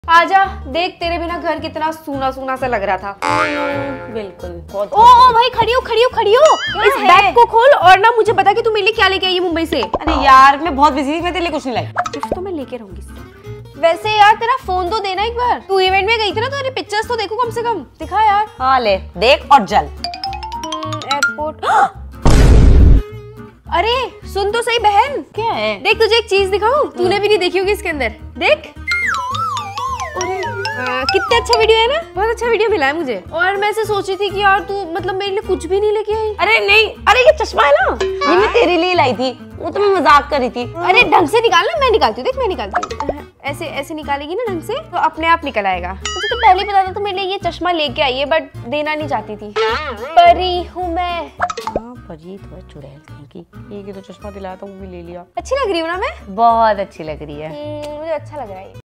आजा, देख तेरे बिना घर कितना सूना सूना सा लग रहा था। बिल्कुल बहुत। ओ भाई, खड़ी हो खड़ी हो खड़ी हो, इस बैग को खोल और ना मुझे बता कि तू मेरे लिए क्या लेके आई है मुंबई से। अरे यार मैं बहुत बिजी थी, मैं तेरे लिए कुछ नहीं लाई। गिफ्ट तो मैं लेके रहूंगी। वैसे यार तेरा फोन तो देना एक बार, तू इवेंट में गई थी ना, तो तेरी पिक्चर्स तो देखो कम से कम, दिखा यार। हाँ ले देख और जल। एयरपोर्ट। अरे सुन तो सही बहन, क्या है? देख तुझे एक चीज दिखाऊं, तूने भी नहीं देखी होगी इसके अंदर, देख। कितना अच्छा वीडियो है ना, बहुत अच्छा वीडियो मिला है मुझे। और मैं ऐसे सोची थी कि यार तू मतलब मेरे लिए कुछ भी नहीं लेके आई। अरे नहीं, अरे ये चश्मा है ना, ये मैं तेरे लिए लाई थी, वो तो मैं मजाक कर रही थी। अरे ढंग से निकालना, मैं निकालती हूँ, देख मैं निकालती हूँ। ऐसे ऐसे निकालेगी ना ढंग से तो अपने आप निकल आएगा। मुझे तो पहले पता था तो मेरे लिए ये चश्मा लेके आई है, बट देना नहीं चाहती थी। परी हूँ मैं। परी तो है चुड़ैल कहीं की। ये तो चश्मा दिलाया था वो भी ले लिया। अच्छी लग रही हूँ ना मैं? बहुत अच्छी लग रही है। मुझे अच्छा लग रहा है।